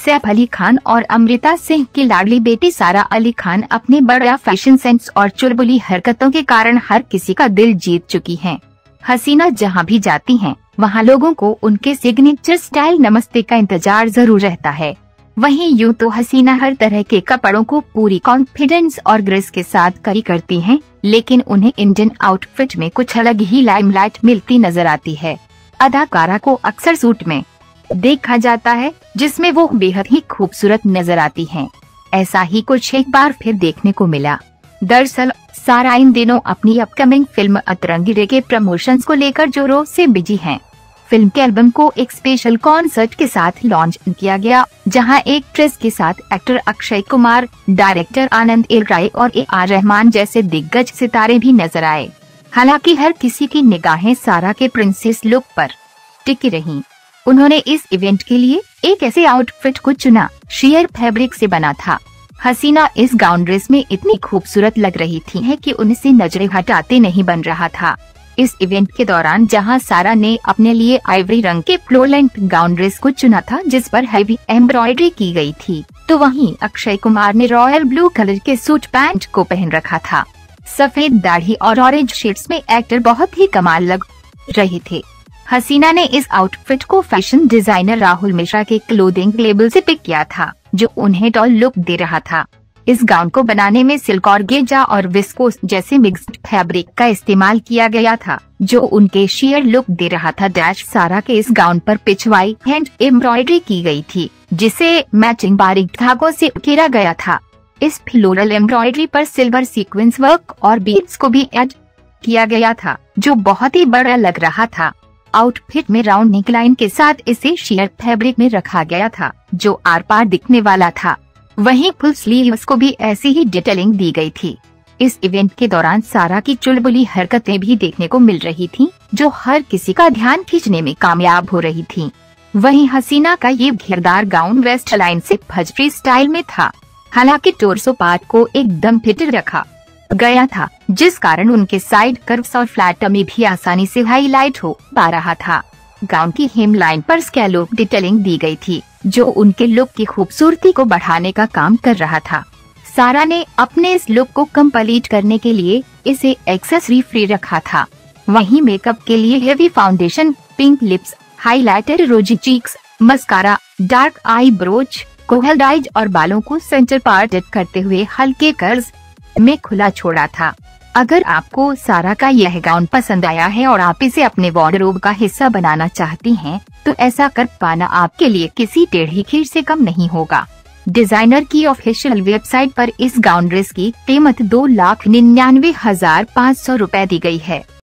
सैफ अली खान और अमृता सिंह की लाडली बेटी सारा अली खान अपने बड़ा फैशन सेंस और चुलबुली हरकतों के कारण हर किसी का दिल जीत चुकी हैं। हसीना जहां भी जाती हैं, वहां लोगों को उनके सिग्नेचर स्टाइल नमस्ते का इंतजार जरूर रहता है। वहीं यूं तो हसीना हर तरह के कपड़ों को पूरी कॉन्फिडेंस और ग्रेस के साथ कैरी करती हैं, लेकिन उन्हें इंडियन आउटफिट में कुछ अलग ही लाइमलाइट मिलती नजर आती है। अदाकारा को अक्सर सूट में देखा जाता है, जिसमें वो बेहद ही खूबसूरत नजर आती हैं। ऐसा ही कुछ एक बार फिर देखने को मिला। दरअसल सारा इन दिनों अपनी अपकमिंग फिल्म अतरंगी रे के प्रमोशंस को लेकर जोरों से बिजी हैं। फिल्म के एल्बम को एक स्पेशल कॉन्सर्ट के साथ लॉन्च किया गया, जहां एक्ट्रेस के साथ actor Akshay Kumar, director Anand L Rai और AR रहमान जैसे दिग्गज सितारे भी नजर आए। हालांकि हर किसी की निगाहें सारा के प्रिंसेस लुक पर टिकी रहीं। उन्होंने इस इवेंट के लिए एक ऐसे आउटफिट को चुना शेयर फैब्रिक से बना था। हसीना इस गाउन ड्रेस में इतनी खूबसूरत लग रही थी है कि उनसे नजरें हटाते नहीं बन रहा था। इस इवेंट के दौरान जहां सारा ने अपने लिए आइवरी रंग के फ्लो लेंथ गाउन ड्रेस को चुना था, जिस पर हैवी एम्ब्रॉयडरी की गई थी, तो वहीं अक्षय कुमार ने रॉयल ब्लू कलर के सूट पैंट को पहन रखा था। सफेद दाढ़ी और ऑरेंज शेड्स में एक्टर बहुत ही कमाल लग रहे थे। हसीना ने इस आउटफिट को फैशन डिजाइनर राहुल मिश्रा के क्लोथिंग लेबल से पिक किया था, जो उन्हें डॉल लुक दे रहा था। इस गाउन को बनाने में सिल्क ऑर्गेंजा और विस्कोस जैसे मिक्स्ड फैब्रिक का इस्तेमाल किया गया था, जो उनके शेयर लुक दे रहा था। सारा के इस गाउन पर पिछवाई हैंड एम्ब्रॉयडरी की गई थी, जिसे मैचिंग बारीक धागों से घेरा गया था। इस फ्लोरल एम्ब्रॉयडरी पर सिल्वर सीक्वेंस वर्क और बीड्स को भी ऐड किया गया था, जो बहुत ही बड़ा लग रहा था। आउटफिट में राउंड नेकलाइन के साथ इसे शेयर फैब्रिक में रखा गया था, जो आर पार दिखने वाला था। वहीं फुल स्लीव्स को भी ऐसी ही डिटेलिंग दी गई थी। इस इवेंट के दौरान सारा की चुलबुली हरकतें भी देखने को मिल रही थीं, जो हर किसी का ध्यान खींचने में कामयाब हो रही थीं। वहीं हसीना का ये घेरदार गाउन वेस्ट लाइन से फजरी स्टाइल में था। हालांकि टोर्सो पार्ट को एकदम फिट रखा गया था, जिस कारण उनके साइड कर्व्स और फ्लैट टमी भी आसानी से हाईलाइट हो पा रहा था। गाउन की हेम लाइन पर स्कैलोप डिटेलिंग दी गई थी, जो उनके लुक की खूबसूरती को बढ़ाने का काम कर रहा था। सारा ने अपने इस लुक को कंप्लीट करने के लिए इसे एक्सेसरी फ्री रखा था। वहीं मेकअप के लिए heavy foundation, pink lips, highlighter, rosy cheeks, mascara, dark eyebrows, kohl dyes और बालों को सेंटर पार्टेड करते हुए हल्के कर्ल्स में खुला छोड़ा था। अगर आपको सारा का यह गाउन पसंद आया है और आप इसे अपने वार्डरोब का हिस्सा बनाना चाहती हैं, तो ऐसा कर पाना आपके लिए किसी टेढ़ी खीर से कम नहीं होगा। डिजाइनर की ऑफिशियल वेबसाइट पर इस गाउन ड्रेस की कीमत 2,99,500 रुपए दी गई है।